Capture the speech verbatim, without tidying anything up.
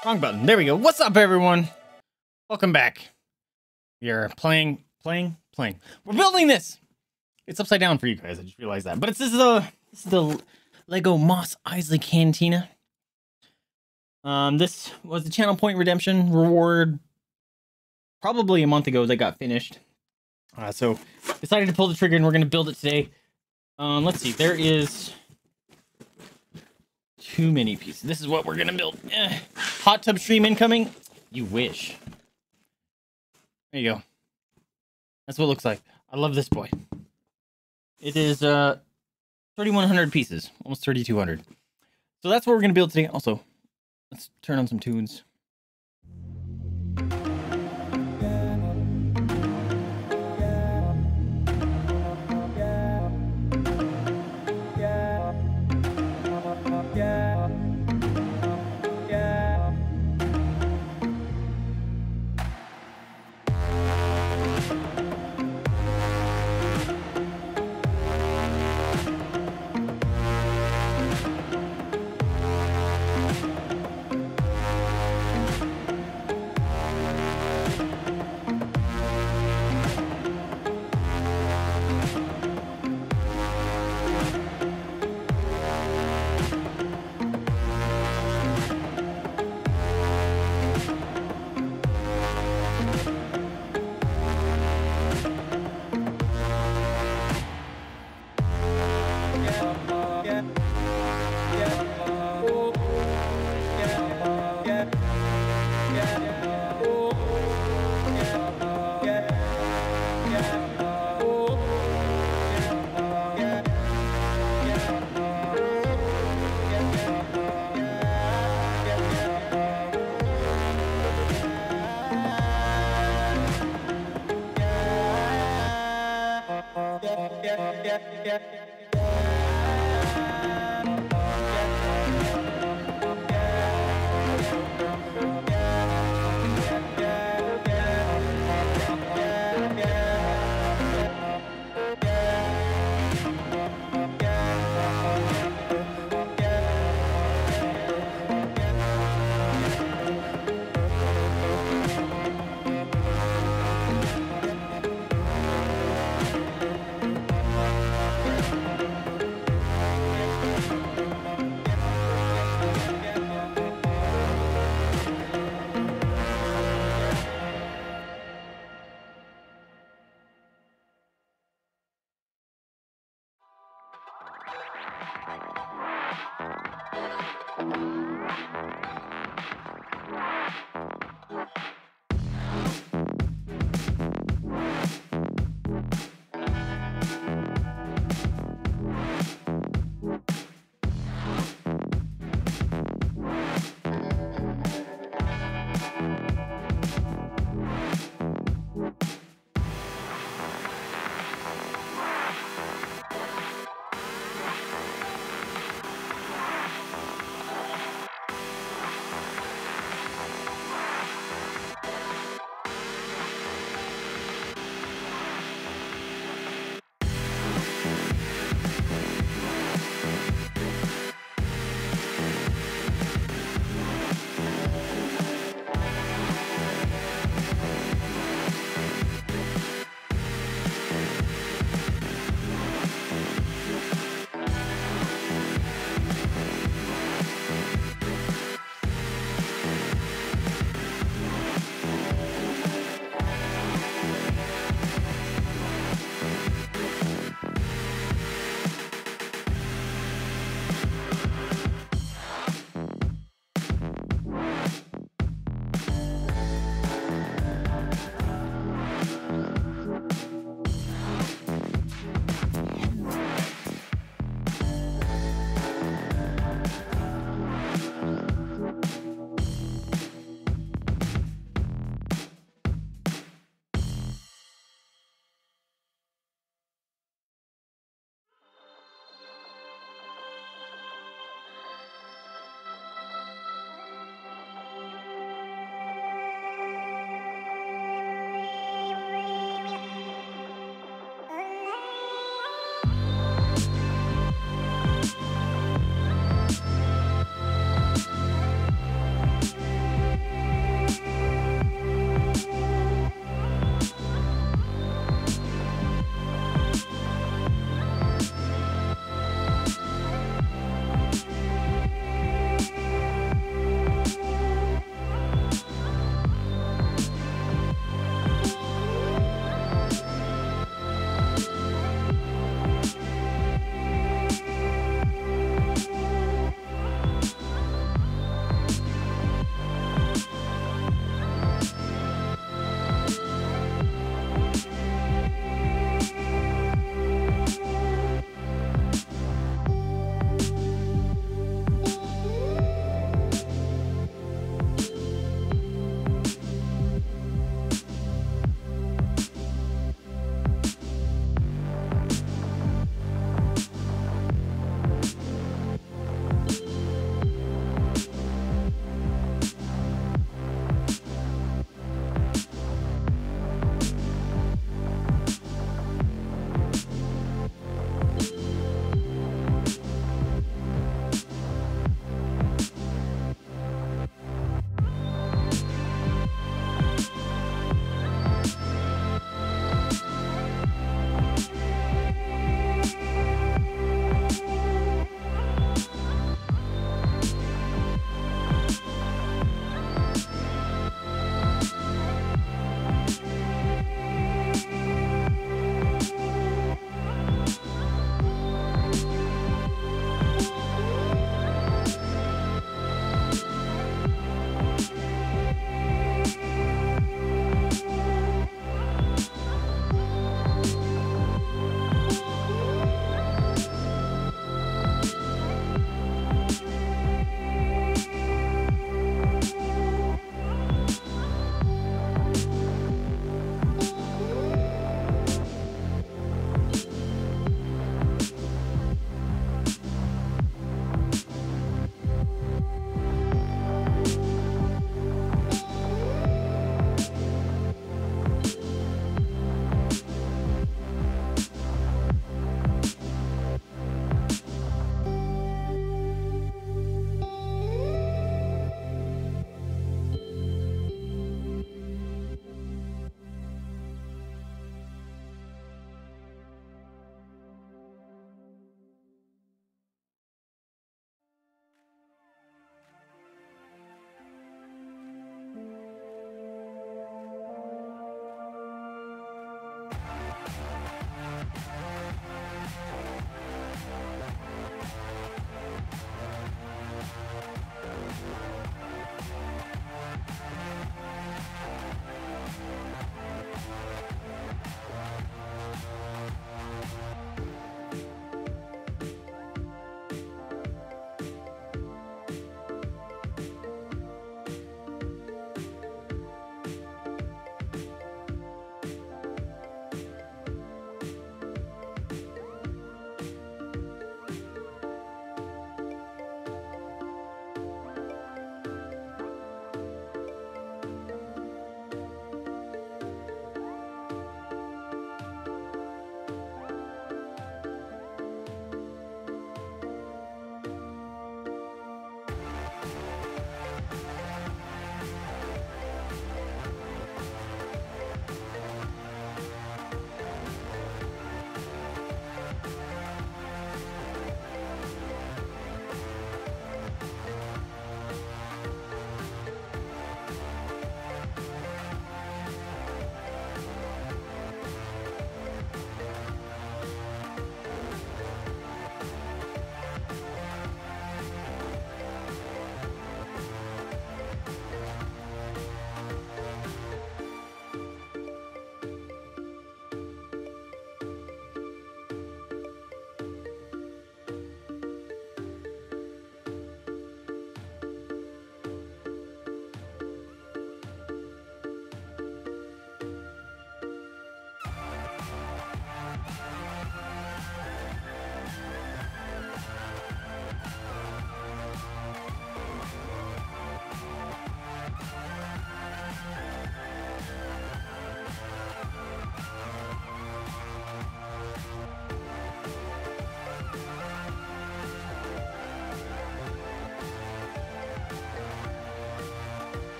Wrong button. There we go. What's up, everyone? Welcome back. We are playing, playing, playing. We're building this. It's upside down for you guys. I just realized that. But it's this is a this is the LEGO Mos Eisley Cantina. Um, this was the channel point redemption reward. Probably a month ago that got finished. Uh, so decided to pull the trigger and we're gonna build it today. Um, let's see. There is too many pieces. This is what we're gonna build. Eh. Hot tub stream incoming. You wish. There you go. That's what it looks like. I love this boy. It is uh thirty-one hundred pieces, almost thirty-two hundred. So that's what we're gonna build today. Also, let's turn on some tunes.